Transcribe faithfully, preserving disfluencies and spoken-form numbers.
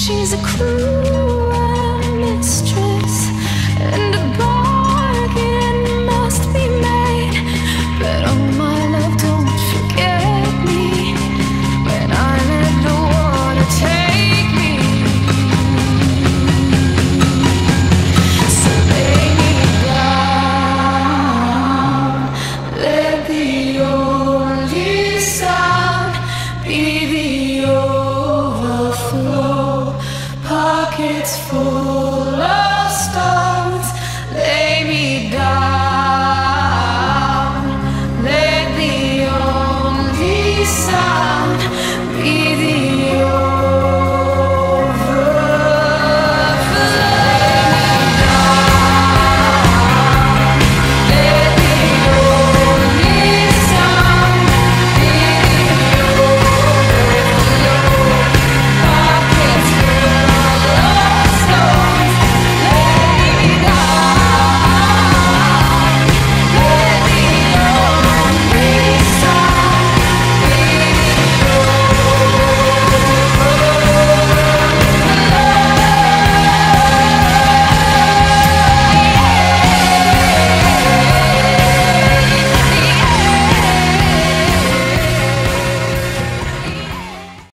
She's a cruel mistress, and a bargain must be made. But oh my love, don't forget me when I let the water take me. So lay me down, let the only sound be the overflow. Pockets full